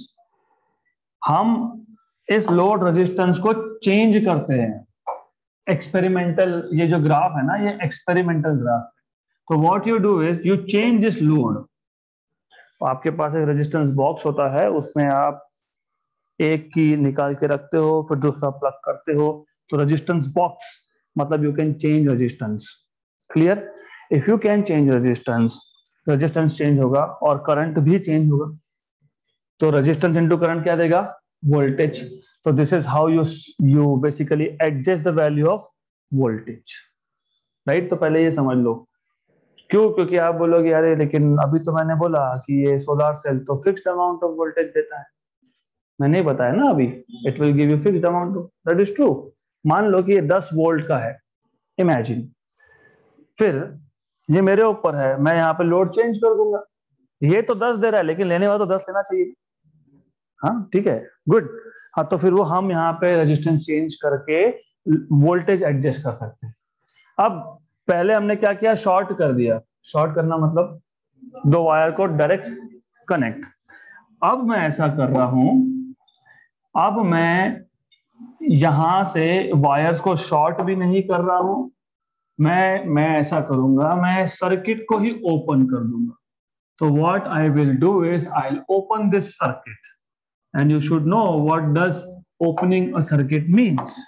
हम इस लोड रेजिस्टेंस को चेंज करते हैं। एक्सपेरिमेंटल, ये जो ग्राफ है ना, ये एक्सपेरिमेंटल ग्राफ है। तो what you do is you change this load. आपके पास एक रेजिस्टेंस बॉक्स होता है, उसमें आप एक की निकाल के रखते हो, फिर दूसरा प्लग करते हो, तो रेजिस्टेंस बॉक्स मतलब you can change resistance. Clear? If you can change resistance, resistance change होगा और करंट भी चेंज होगा। तो रेजिस्टेंस इनटू करंट क्या देगा, voltage. So this is how you you basically adjust the value of voltage, right? तो पहले ये समझ लो। क्यों? क्योंकि आप बोलोगे अरे लेकिन अभी तो मैंने बोला कि ये सोलर सेल तो फिक्स्ड अमाउंट ऑफ वोल्टेज देता है, मैंने बताया ना अभी, it will give you fixed amount, that is true. मान लो कि ये दस वोल्ट का है, इमेजिन, फिर ये मेरे ऊपर है, मैं यहाँ पे लोड चेंज कर दूंगा, ये तो दस दे रहा है लेकिन लेने वाला तो दस लेना चाहिए। हाँ ठीक है, गुड। हाँ तो फिर वो हम यहाँ पे रेजिस्टेंस चेंज करके वोल्टेज एडजस्ट कर सकते हैं। अब पहले हमने क्या किया, शॉर्ट कर दिया। शॉर्ट करना मतलब दो वायर को डायरेक्ट कनेक्ट। अब मैं ऐसा कर रहा हूं, अब मैं यहां से वायर्स को शॉर्ट भी नहीं कर रहा हूं, मैं मैं ऐसा करूंगा, मैं सर्किट को ही ओपन कर दूंगा। तो what I will do is I will open this circuit, and you should know what does opening a circuit means.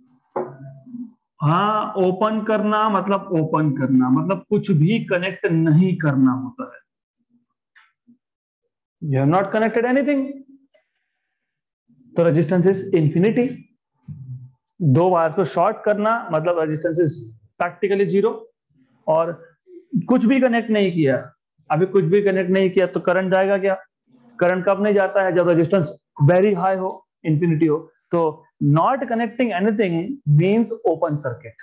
हाँ, ओपन करना मतलब ओपन करना मतलब कुछ भी कनेक्ट नहीं करना होता है। You have not connected anything, तो रेजिस्टेंस इज इंफिनिटी। दो वायर को शॉर्ट करना मतलब रेजिस्टेंस इज प्रैक्टिकली जीरो, और कुछ भी कनेक्ट नहीं किया, अभी कुछ भी कनेक्ट नहीं किया तो करंट जाएगा क्या? करंट कब नहीं जाता है? जब रेजिस्टेंस वेरी हाई हो, इंफिनिटी हो। तो not connecting anything means open circuit.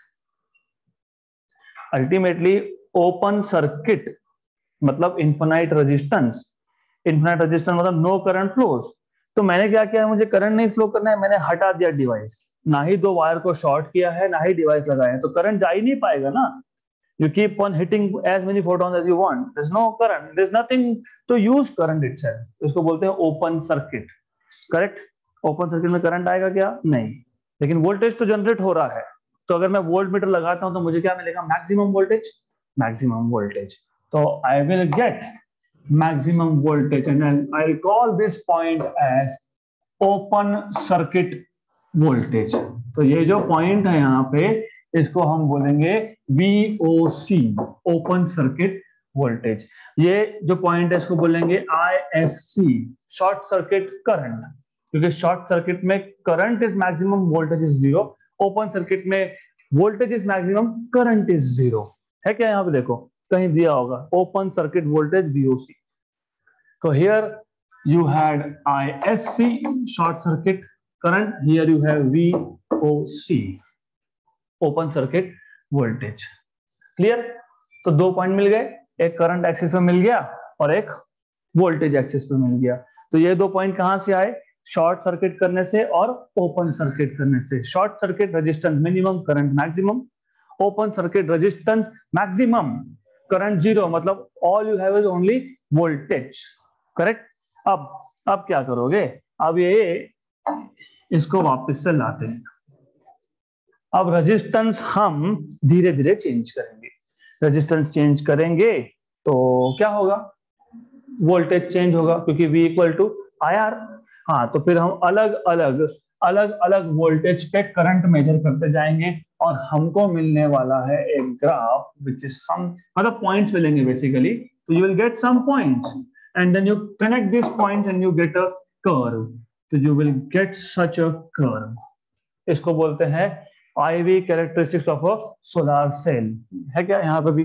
Ultimately open circuit मतलब इन्फिनाइट रेजिस्टेंस। इन्फिनाइट रेजिस्टेंस मतलब नो करंट फ्लोज। तो मैंने क्या किया, मुझे करंट नहीं फ्लो करना है, मैंने हटा दिया डिवाइस, ना ही दो वायर को शॉर्ट किया है ना ही डिवाइस लगाया है, तो करंट जा ही नहीं पाएगा ना। You keep on hitting as many photons as you want. There's no current. There's nothing to use current itself. इसको बोलते हैं open circuit, correct? Open circuit में करंट आएगा क्या? नहीं, लेकिन वोल्टेज तो जनरेट हो रहा है। तो अगर मैं वोल्ट मीटर लगाता हूं तो मुझे क्या मिलेगा? Maximum voltage. मैक्सिमम वोल्टेज, तो I will get maximum voltage, and I will call this point as open circuit voltage. तो ये जो पॉइंट है यहाँ पे, इसको हम बोलेंगे V O C, open circuit voltage. ये जो पॉइंट है इसको बोलेंगे I S C, short circuit current, क्योंकि शॉर्ट सर्किट में current is maximum, voltage is zero. Open circuit में voltage is maximum, current is zero. है क्या? यहाँ पे देखो कहीं दिया होगा open circuit voltage V O C। तो here you had I S C, short circuit current, here you have V O C, open circuit voltage। Clear? तो दो पॉइंट मिल गए, एक करंट एक्सिस पे मिल गया और एक वोल्टेज एक्सिस पे मिल गया। तो ये दो पॉइंट कहां से आए? शॉर्ट सर्किट करने से और ओपन सर्किट करने से। Short circuit resistance minimum, current maximum. Open circuit resistance maximum, current zero, मतलब all you have is only voltage, correct? अब अब क्या करोगे? अब ये इसको वापस से लाते हैं। अब रेजिस्टेंस हम धीरे धीरे चेंज करेंगे। रेजिस्टेंस चेंज करेंगे तो क्या होगा? वोल्टेज चेंज होगा, क्योंकि V equal to I R. हाँ, तो फिर हम अलग अलग अलग अलग वोल्टेज पे करंट मेजर करते जाएंगे और हमको मिलने वाला है एक ग्राफ विच इज सम, मतलब पॉइंट्स मिलेंगे बेसिकली। तो you will get some points and then you connect these points and you get a curve, so you will get such a curve। इसको बोलते हैं I V characteristics of a solar cell। है क्या यहाँ पे भी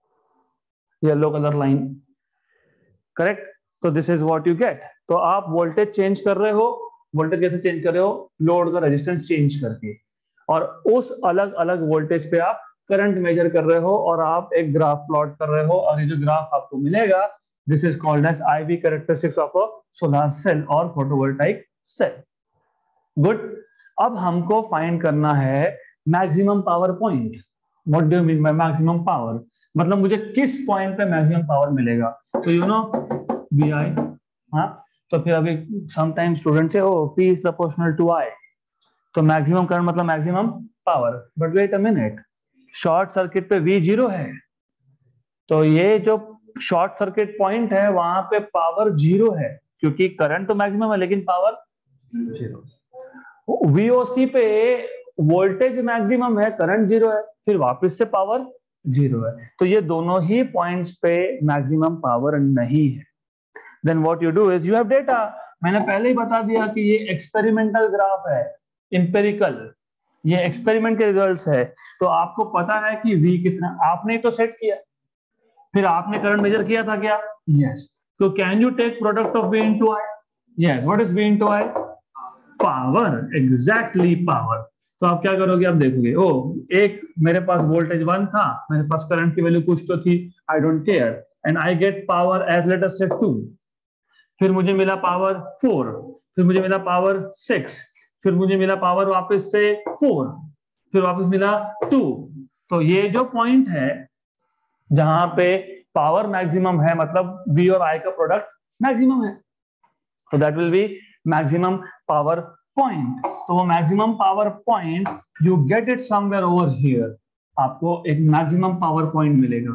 yellow colour line? Correct. तो this is what you get. तो आप वोल्टेज चेंज कर रहे हो, वोल्टेज कैसे चेंज कर रहे हो? लोड का रेजिस्टेंस चेंज करके, और उस अलग अलग वोल्टेज पे आप करंट मेजर कर रहे हो और आप एक ग्राफ प्लॉट कर रहे हो, और ये जो ग्राफ आपको मिलेगा, this is called as I V characteristics of a solar cell or photovoltaic cell। Good। अब हमको फाइंड करना है maximum power point. What do you mean by maximum power? मतलब मुझे किस पॉइंट पे मैक्सिमम पावर मिलेगा? तो यू नो V I। हाँ, तो फिर अभी समटाइम स्टूडेंट से, oh P is proportional to I, तो मैक्सिमम करंट मतलब maximum power. But wait a minute, short circuit पे V जीरो है, तो ये जो शॉर्ट सर्किट पॉइंट है वहां पे पावर जीरो है, क्योंकि करंट तो मैक्सिमम है लेकिन power zero. V O C पे वोल्टेज मैक्सिमम है, करंट जीरो है, फिर वापस से पावर जीरो है, तो ये दोनों ही पॉइंट्स पे मैक्सिमम पावर नहीं है। Then what you do is you have data. मैंने पहले ही बता दिया कि ये एक्सपेरिमेंटल ग्राफ है, इंपेरिकल, ये एक्सपेरिमेंट के रिजल्ट्स है। तो आपको पता है कि V कितना, आपने तो सेट किया, फिर आपने करंट मेजर किया था क्या? यस। तो can you take product of V into I? Yes. What is V into I? Power, exactly power. तो आप क्या करोगे, आप देखोगे ओ एक मेरे पास वोल्टेज वन था, मेरे पास करंट की वैल्यू कुछ तो थी, I don't care, and I get power as let us say two. फिर मुझे मिला पावर फोर, फिर मुझे मिला पावर सिक्स, फिर मुझे मिला पावर वापस से फोर, फिर वापस मिला टू। तो ये जो पॉइंट है जहां पे पावर मैक्सिमम है, मतलब वी और आई का प्रोडक्ट मैक्सिमम है, तो that will be maximum power point. तो वो maximum power point you get it somewhere over here, आपको एक मैक्सिमम पावर पॉइंट मिलेगा।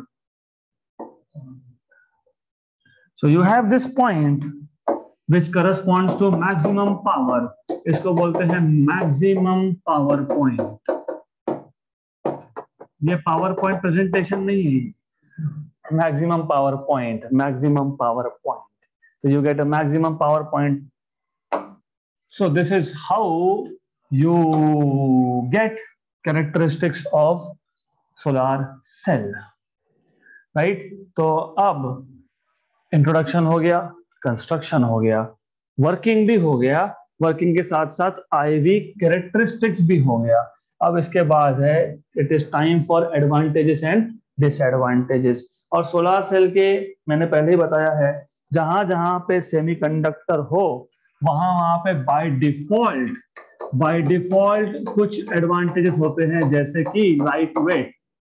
So you have this point which corresponds to maximum power, इसको बोलते हैं maximum power point। ये power point presentation नहीं है, maximum power point, maximum power point, so you get a maximum power point। so this is how you get characteristics of solar cell, right? तो अब introduction हो गया, construction हो गया, working भी हो गया, वर्किंग के साथ साथ आईवी कैरेक्टरिस्टिक्स भी हो गया। अब इसके बाद है it is time for advantages and disadvantages. और सोलर सेल के मैंने पहले ही बताया है, जहां जहां पे सेमीकंडक्टर हो वहां वहां पे बाय डिफॉल्ट बाय डिफॉल्ट कुछ एडवांटेजेस होते हैं, जैसे कि लाइट वेट।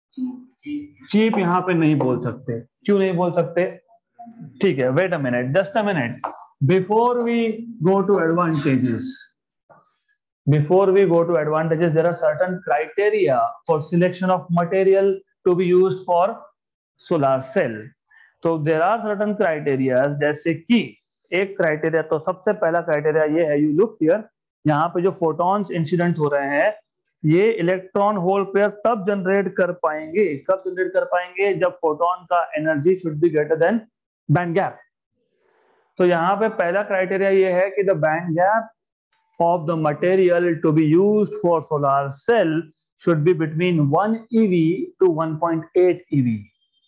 चीप यहाँ पे नहीं बोल सकते, क्यों नहीं बोल सकते? ठीक है, wait a minute, just a minute, before we go to advantages, before we go to advantages, there are certain criteria for selection of material to be used for solar cell। तो there are certain criteria, जैसे कि एक criteria, तो सबसे पहला criteria ये है, you look here, यहाँ पे जो फोटॉन्स इंसिडेंट हो रहे हैं ये इलेक्ट्रॉन होल पेयर तब जनरेट कर पाएंगे, कब जनरेट कर पाएंगे? जब फोटोन का energy should be greater than band gap. तो यहाँ पे पहला क्राइटेरिया ये है कि the band gap of the material to be used for solar cell should be between one E V to one point eight E V।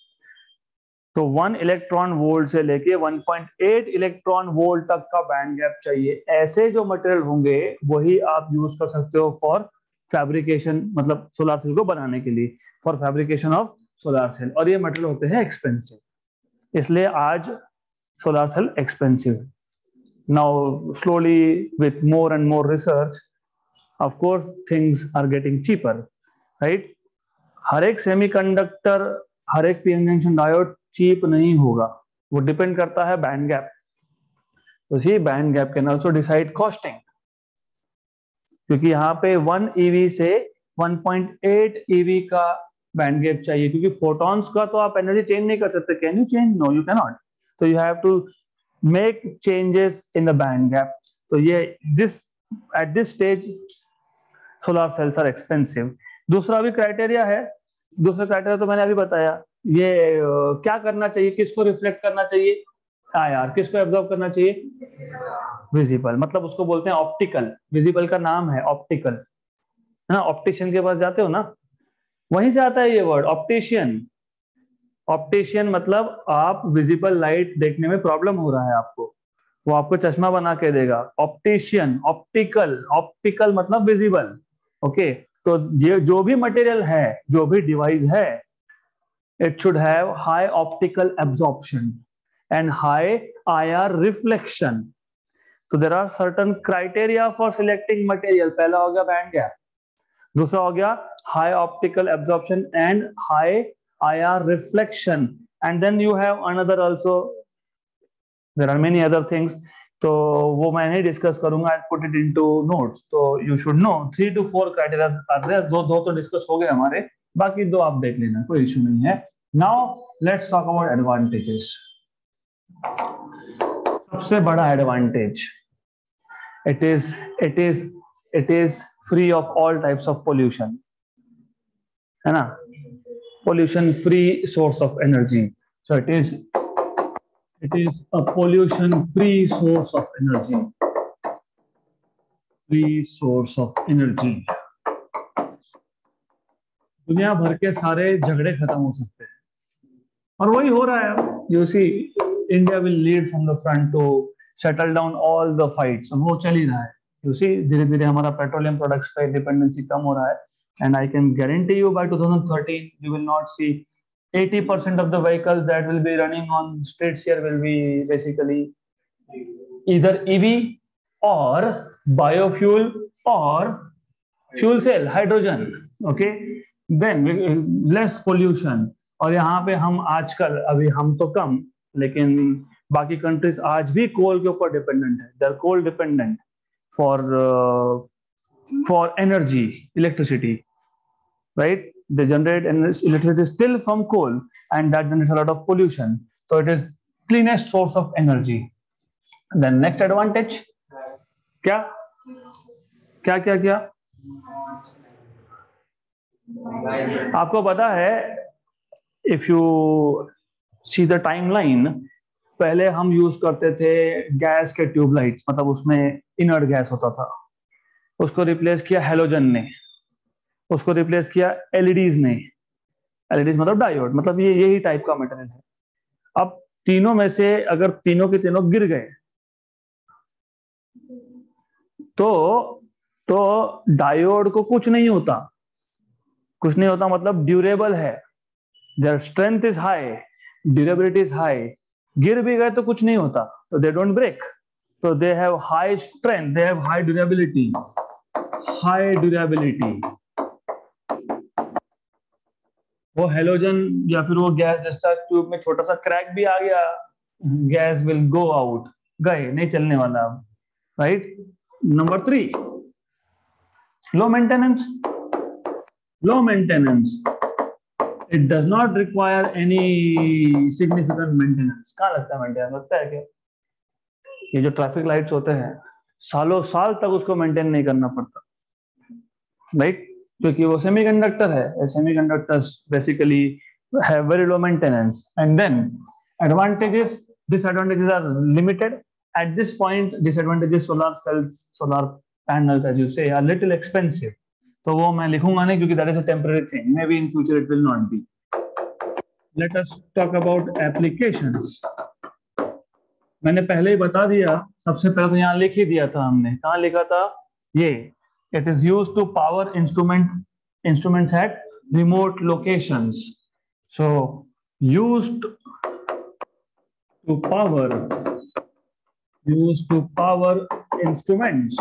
तो one electron volt से लेके one point eight electron volt तक का band gap चाहिए। ऐसे जो material होंगे वही आप यूज कर सकते हो फॉर फैब्रिकेशन, मतलब सोलर सेल को बनाने के लिए, for fabrication of solar cell. और ये मटेरियल होते हैं एक्सपेंसिव, इसलिए आज सोलर सेल एक्सपेंसिव है। Now, slowly with more and more research, of course, things are getting cheaper, right? हर एक सेमीकंडक्टर, हर एक पीएन जंक्शन डायोड चीप नहीं होगा, वो डिपेंड करता है बैंड गैप। तो see band gap can also decide costing, क्योंकि यहाँ पे वन ईवी से वन पॉइंट एट ईवी का बैंड गैप चाहिए, क्योंकि फोटॉन्स का तो आप एनर्जी चेंज नहीं कर सकते। Can you change? No, you can not. तो you have to make changes in the band gap। तो ये this at this stage solar cells are expensive। दूसरा भी क्राइटेरिया है, दूसरा क्राइटेरिया तो मैंने अभी बताया, ये uh, क्या करना चाहिए, किसको रिफ्लेक्ट करना चाहिए? आईआर। किसको एब्जॉर्ब करना चाहिए? विजिबल, मतलब उसको बोलते हैं ऑप्टिकल। विजिबल का नाम है ऑप्टिकल, है ना? ऑप्टिशियन के पास जाते हो ना, वहीं से आता है ये वर्ड ऑप्टिशियन। ऑप्टिशियन मतलब आप विजिबल लाइट देखने में प्रॉब्लम हो रहा है आपको, वो आपको चश्मा बना के देगा। ऑप्टिशियन, ऑप्टिकल, ऑप्टिकल मतलब विजिबल। ओके, तो ये जो भी मटेरियल है, जो भी डिवाइस है, it should have high optical absorption and high IR reflection. तो there are certain criteria for selecting material. पहला हो गया बैंड गैप, दूसरा हो गया high optical absorption and high I R reflection, and then you have another also, there are many other things, तो वो मैं नहीं डिस्कस करूंगा, I put it into notes, तो you should know three to four criteria are there। दो दो तो discuss हो गए हमारे, बाकी दो आप देख लेना, कोई इशू नहीं है। Now let's talk about advantages। सबसे बड़ा advantage, it is it is it is free of all types of pollution, है ना? pollution free source of energy। so it is it is a pollution free source of energy, free source of energy। दुनिया भर के सारे झगड़े खत्म हो सकते हैं, और वही हो रहा है. You see India will lead from the front to settle down all the fights. वो चल ही रहा है. यू सी धीरे धीरे हमारा पेट्रोलियम प्रोडक्ट्स का डिपेंडेंसी कम हो रहा है. And I can guarantee you by twenty thirteen you will not see eighty percent of the vehicles that will be running on streets here will be basically either E V or biofuel or fuel cell hydrogen. Okay, then less pollution. और यहाँ पे हम आजकल, अभी हम तो कम, लेकिन बाकी कंट्रीज आज भी कोल के ऊपर डिपेंडेंट है. They are coal dependent for for energy, electricity, right? They generate electricity still from coal, and that generates a lot of pollution. So it is cleanest source of energy. Then next advantage, क्या क्या क्या क्या आपको पता है? If you see the timeline, पहले हम use करते थे गैस के ट्यूबलाइट्स, मतलब उसमें इनर्ट गैस होता था. उसको रिप्लेस किया हेलोजन ने, उसको रिप्लेस किया एलईडीज ने. एलईडीज मतलब डायोड, मतलब ये यही टाइप का मटेरियल है. अब तीनों में से अगर तीनों के तीनों गिर गए तो तो डायोड को कुछ नहीं होता. कुछ नहीं होता मतलब ड्यूरेबल है. Their strength is high, durability is high. गिर भी गए तो कुछ नहीं होता, तो दे डोंट ब्रेक. तो they have high strength, they have high durability. High durability. वो हेलोजन या फिर वो गैस डिस्चार्ज ट्यूब में छोटा सा क्रैक भी आ गया, गैस विल गो आउट, गए, नहीं चलने वाला अब, right? Number three, low maintenance. Low maintenance, it does not require any significant maintenance. कहाँ लगता है मेंटेनेंस? लगता है क्या? ये जो ट्रैफिक लाइट्स होते हैं, सालों साल तक उसको मेंटेन नहीं करना पड़ता, राइट? क्योंकि वो सेमीकंडक्टर है. Semiconductors basically have very low maintenance. And then advantages, disadvantages are limited at this point. Disadvantages, solar cells, solar panels as you say are little expensive. तो वो मैं लिखूंगा नहीं क्योंकि that is a temporary thing. Maybe in future it will not be. Let us talk about applications. मैंने पहले ही बता दिया, सबसे पहले तो यहाँ लिख ही दिया था हमने. कहाँ लिखा था? ये it is used to power instrument instruments at remote locations. So used to power used to power instruments.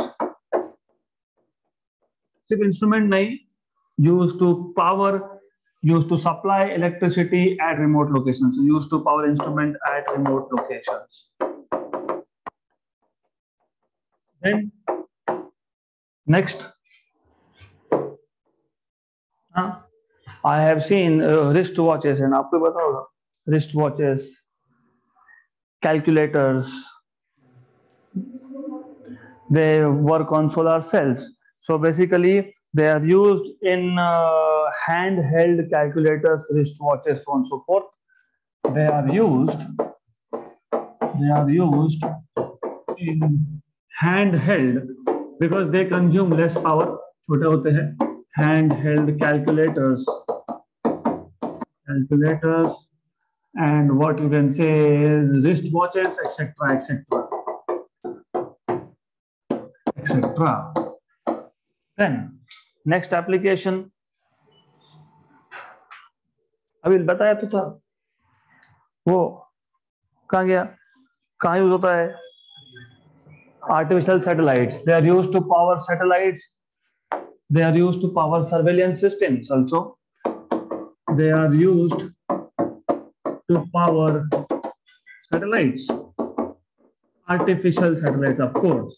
सिर्फ इंस्ट्रूमेंट नहीं, used to power, used to supply electricity at remote locations. So used to power instrument at remote locations. Then next, uh, I have seen uh, wrist watches, and आपको पता होगा wrist watches, calculators, they work on solar cells. So basically they are used in uh, handheld calculators, wrist watches, so on and so forth. They are used they are used in handheld because they consume less power. छोटे होते हैं. Handheld calculators calculators and what you can say is wrist watches, etc, etc, etc. Then next application, अभी बताया तो था, वो कहाँ गया? कहाँ यूज होता है? Artificial satellites. They are used to power satellites. They are used to power surveillance systems also. They are used to power satellites. Artificial satellites, of course.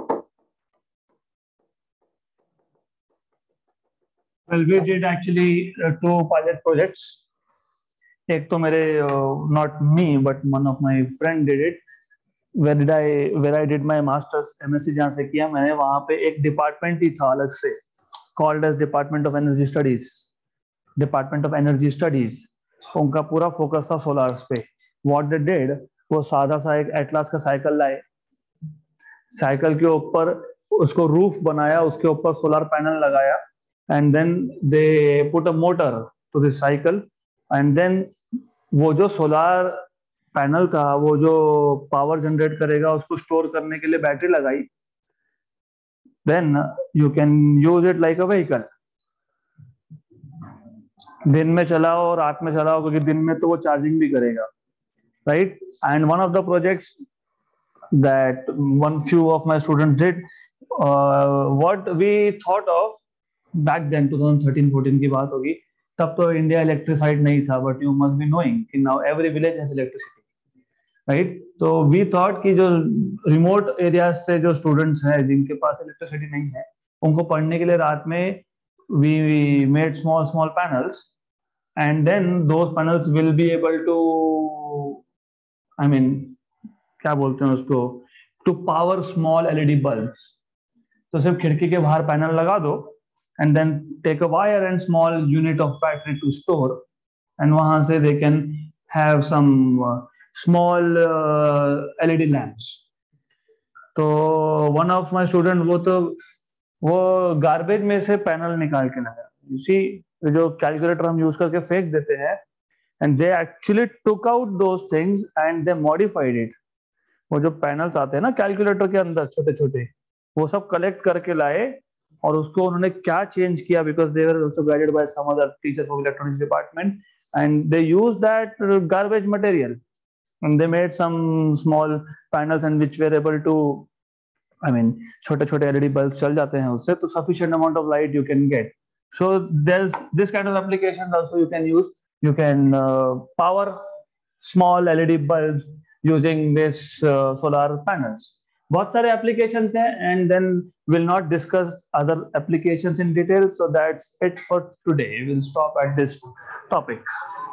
Well, we did actually uh, two pilot projects. एक तो मेरे uh, not me but one of my friend did it. Where did I where I did my masters M S c जहाँ से किया मैंने, वहाँ पे एक डिपार्टमेंट ही था अलग से, called as Department of Energy Studies. Department of Energy Studies. उनका पूरा फोकस था सोलार्स पे. What they did, वो सादा सा एक एटलास का साइकिल लाए, साइकिल के ऊपर उसको रूफ बनाया, उसके ऊपर सोलर पैनल लगाया, and then they put a motor to the cycle, and then वो जो सोलार पैनल था, वो जो पावर जनरेट करेगा उसको स्टोर करने के लिए बैटरी लगाई, then you can use it like a vehicle. दिन में चलाओ और रात में चलाओ, क्योंकि दिन में तो वो चार्जिंग भी करेगा, right. And one of the projects that one few of my students did, uh, what we thought of back then, twenty thirteen fourteen की बात होगी, तब तो इंडिया इलेक्ट्रिफाइड नहीं था, but you must be knowing कि now every village has electricity, right. तो we thought कि जो रिमोट एरियाज से जो स्टूडेंट्स हैं जिनके पास इलेक्ट्रिसिटी नहीं है, उनको पढ़ने के लिए रात में we made small small panels, and then those panels will be able to, I mean क्या बोलते हैं उसको, to power small LED bulbs. तो सिर्फ खिड़की के बाहर पैनल लगा दो and then take a wire and small unit of battery to store, and वहां से they can have some small LED lamps. तो वन ऑफ माय स्टूडेंट वो तो वो गार्बेज में से पैनल निकाल के लाया। यू सी, जो कैलकुलेटर हम यूज करके फेंक देते हैं, and they actually took out those things and they modified it. वो जो पैनल्स आते हैं ना कैलकुलेटर के अंदर छोटे छोटे, वो सब कलेक्ट करके लाए और उसको उन्होंने क्या चेंज किया, because they were also guided by some other teacher from electronics department, and they use that garbage material and they made some small panels and which were able to, I mean छोटे छोटे LED bulb चल जाते हैं उससे, तो sufficient amount of light you can get. So there is this kind of applications also you can use. You can power small LED bulb using this uh, solar panels. बहुत सारे applications हैं, and then we'll not discuss other applications in detail. So that's it for today. We'll stop at this topic.